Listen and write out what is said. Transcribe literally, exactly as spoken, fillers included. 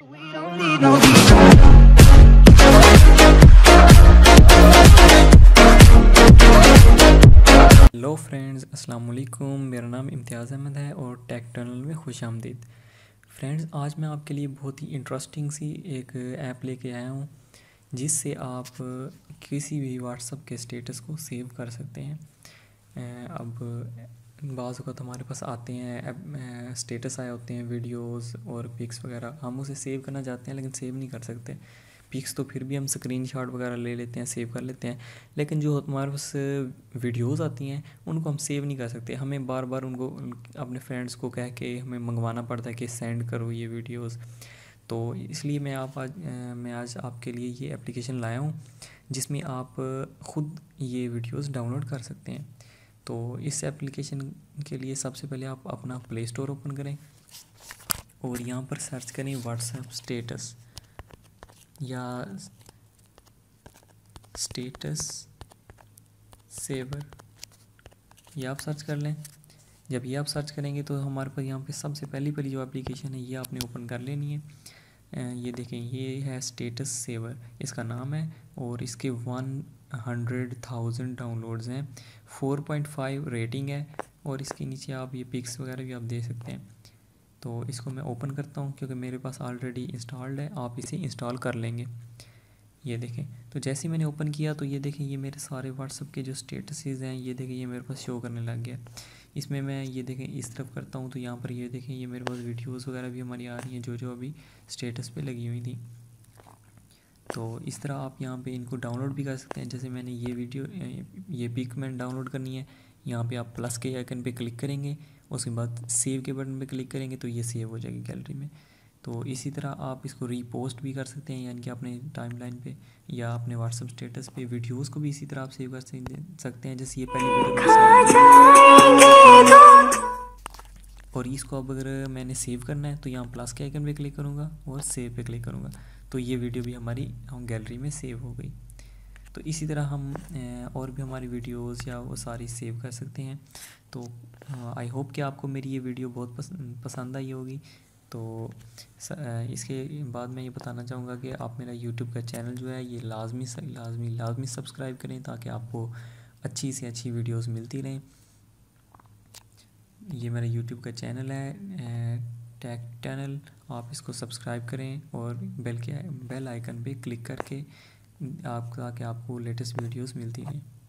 Hello friends, अस्सलाम वालेकुम। मेरा नाम इम्तियाज़ अहमद है और टेक टनल में खुश आमदीद। फ्रेंड्स, आज मैं आपके लिए बहुत ही इंटरेस्टिंग सी एक ऐप लेके आया हूँ जिससे आप किसी भी व्हाट्सएप के स्टेटस को सेव कर सकते हैं। अब बाज़ वक़्त हमारे पास आते हैं स्टेटस आए होते हैं, वीडियोस और पिक्स वगैरह, हम उसे सेव करना चाहते हैं लेकिन सेव नहीं कर सकते। पिक्स तो फिर भी हम स्क्रीनशॉट वगैरह ले लेते हैं, सेव कर लेते हैं, लेकिन जो हमारे पास वीडियोस आती हैं उनको हम सेव नहीं कर सकते। हमें बार बार उनको अपने फ्रेंड्स को कह के हमें मंगवाना पड़ता है कि सेंड करो ये वीडियोस। तो इसलिए मैं आप आज मैं आज आपके लिए ये एप्लीकेशन लाया हूँ जिसमें आप ख़ुद ये वीडियोस डाउनलोड कर सकते हैं। तो इस एप्लीकेशन के लिए सबसे पहले आप अपना प्ले स्टोर ओपन करें और यहाँ पर सर्च करें व्हाट्सएप स्टेटस या स्टेटस सेवर, ये आप सर्च कर लें। जब ये आप सर्च करेंगे तो हमारे पास यहाँ पे सबसे पहली पहली जो एप्लीकेशन है ये आपने ओपन कर लेनी है। ये देखें, ये है स्टेटस सेवर, इसका नाम है और इसके वन हंड्रेड थाउजेंड डाउनलोड्स हैं, फोर पॉइंट फाइव रेटिंग है और इसके नीचे आप ये पिक्स वगैरह भी आप दे सकते हैं। तो इसको मैं ओपन करता हूँ क्योंकि मेरे पास ऑलरेडी इंस्टॉल्ड है, आप इसे इंस्टॉल कर लेंगे। ये देखें, तो जैसे ही मैंने ओपन किया तो ये देखें, ये मेरे सारे व्हाट्सएप के जो स्टेटसेस हैं ये देखें, ये मेरे पास शो करने लग गया। इसमें मैं ये देखें इस तरफ करता हूँ तो यहाँ पर ये देखें, ये मेरे पास वीडियोस वगैरह भी हमारी आ रही हैं जो जो अभी स्टेटस पे लगी हुई थी। तो इस तरह आप यहाँ पे इनको डाउनलोड भी कर सकते हैं। जैसे मैंने ये वीडियो ये पिक मैंने डाउनलोड करनी है, यहाँ पे आप प्लस के आइकन पे क्लिक करेंगे, उसके बाद सेव के बटन पे क्लिक करेंगे तो ये सेव हो जाएगी गैलरी में। तो इसी तरह आप इसको रीपोस्ट भी कर सकते हैं, यानी कि अपने टाइमलाइन पे या अपने व्हाट्सएप स्टेटस पे वीडियोस को भी इसी तरह आप सेव कर सकते हैं। जैसे ये पहली वीडियो और इसको अब अगर मैंने सेव करना है तो यहाँ प्लस के आइकन पे क्लिक करूँगा और सेव पे क्लिक करूँगा तो ये वीडियो भी हमारी हम गैलरी में सेव हो गई। तो इसी तरह हम और भी हमारी वीडियोस या वो सारी सेव कर सकते हैं। तो आई होप कि आपको मेरी ये वीडियो बहुत पसंद आई होगी। तो इसके बाद मैं ये बताना चाहूँगा कि आप मेरा यूट्यूब का चैनल जो है ये लाजमी लाजमी लाजमी सब्सक्राइब करें ताकि आपको अच्छी से अच्छी वीडियोस मिलती रहें। ये मेरा यूट्यूब का चैनल है टेक टनल, आप इसको सब्सक्राइब करें और बेल के बेल आइकन पे क्लिक करके आप ताकि आपको लेटेस्ट वीडियोस मिलती रहें।